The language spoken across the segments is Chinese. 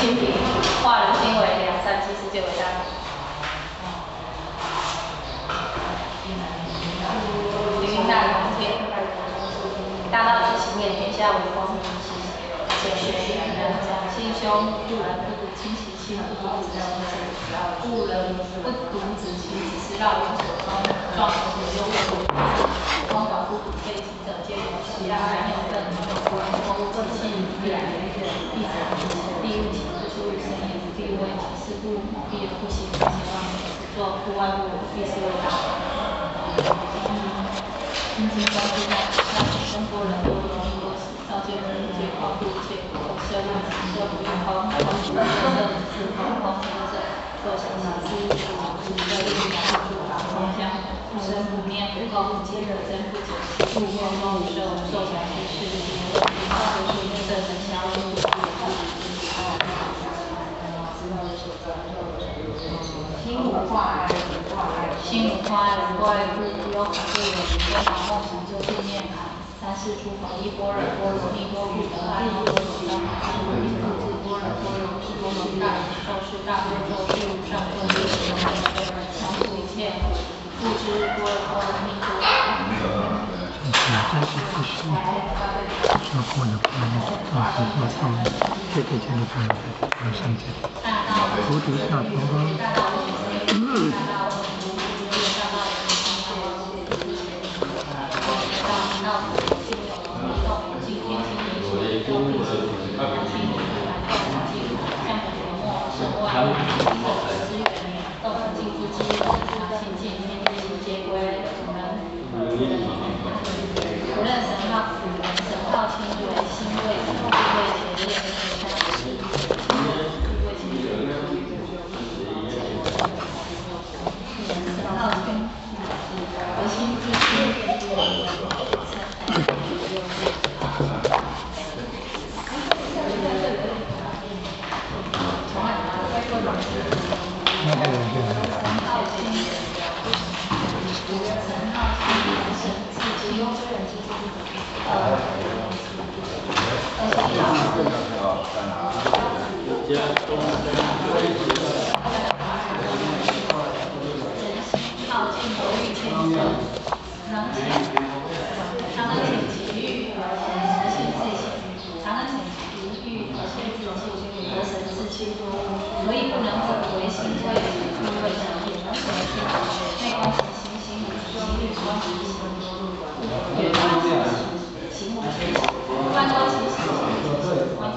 清平，化人心为良善，其实就为大。云南龙天，大道之行也，天下为公。简学人讲心胸，故人不独亲其亲，不独子其子，故人不独子其子是绕有所终，壮所忧所光寡不独废己者，皆有其二人有分，公自弃必然必然必物其不出于生也，必为其事故，必有不行其妄作，故外部必是为大。心经中知道，生多人多容易多死，造就人皆狂度一切国，设物设不用空，空不设自空，空不设作想思思，设力量不法空相，生不灭不空，皆可真不解，故空空无受，受想行识，色声香味心无挂碍，心无挂碍，挂碍故忧恐怖有灵，颠倒梦想就地面盘。三世诸佛依般若波罗蜜多故得阿耨多罗三藐三菩提自般若波罗蜜多罗大宇宙是大悲咒是无上咒是无上咒，常住一切不知般若波罗蜜多。 上过的朋友，到时候上面贴给前的朋友，我上去。菩提萨埵无论神号亲为心位，地位前列，神号亲，核心自心。所以不能自为心为意为神也，能成心内观其心心力观其心，远观其行为其观观其行观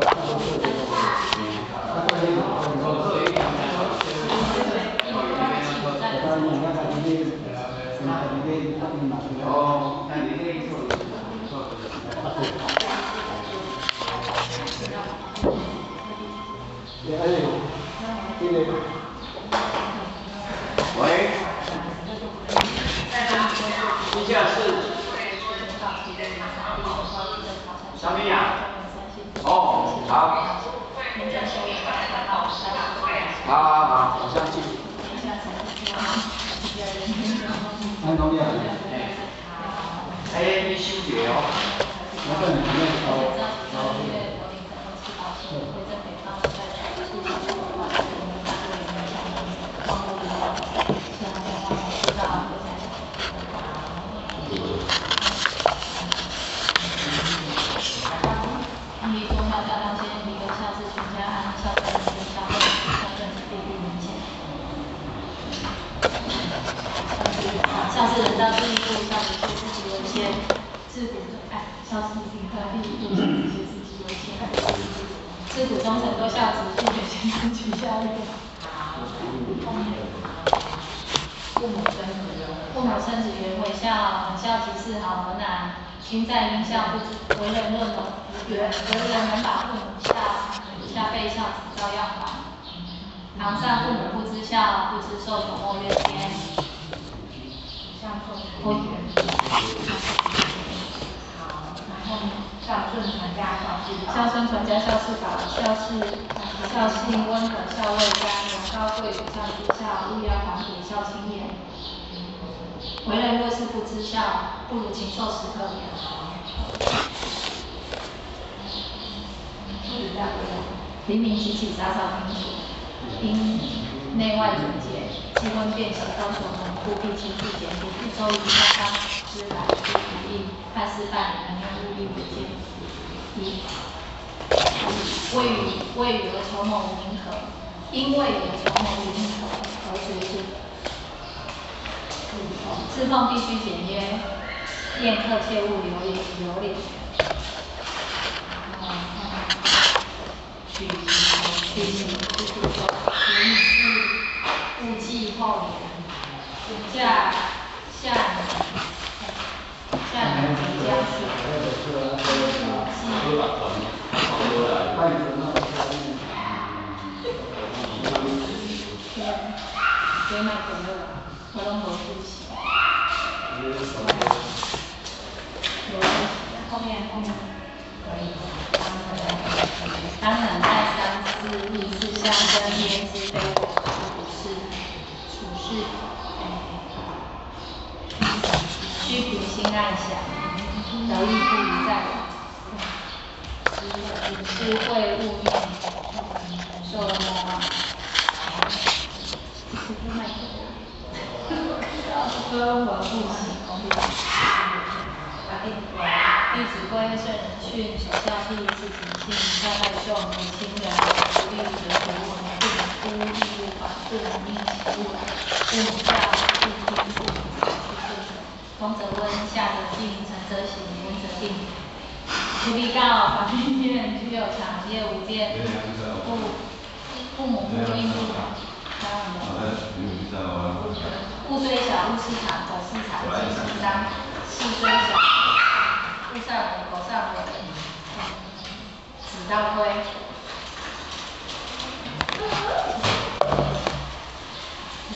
喂，地下室，小米呀，哦，好，好，我相信。安东尼亚，你修结哦，那个你上士人道第一步，上士自己为先，自古爱孝子第一步，上士自己为先。自古忠臣多孝子，父母亲自取孝义。父母生子原为孝，很孝即是好，何难？亲在应孝，不知为人论为人能把父母下辈孝子照样还。堂上父母不知孝，不知受宠莫怨天。好，然后孝顺传家孝事法，孝信温和，孝为家，良高贵，孝之孝，勿要反哺，孝亲也。为人若是不知孝，不如禽兽食可也。 黎明即起，洒扫清楚，因内外总结，气温变形，高雄农务必亲自检点，一周一下当之来之不应，判事办理能用物力为鉴。一，未予而筹谋无名可，因未予而筹谋无名可而随之。自奉必须简约，宴客切勿留恋。取形勿忌后言，下年即将是所以买可乐，我拢无复习。后面。当然，再三思，意是象征焉知非我处事，须凭心暗想，得意不宜在我。智慧勿念，受了魔啊！分文不行，弟子规圣人训，首孝悌，次谨信，下拜受母亲人，不立则图，不能孤，义务反，不能逆其物，父母教，父听，父母通则温，下则静，诚则行，言则定。不必告，法律院，居有常，业无变。父母不应不同。物虽小，勿私藏，狗私藏，鸡私臧。事虽小，勿上尾，狗上尾。子当归。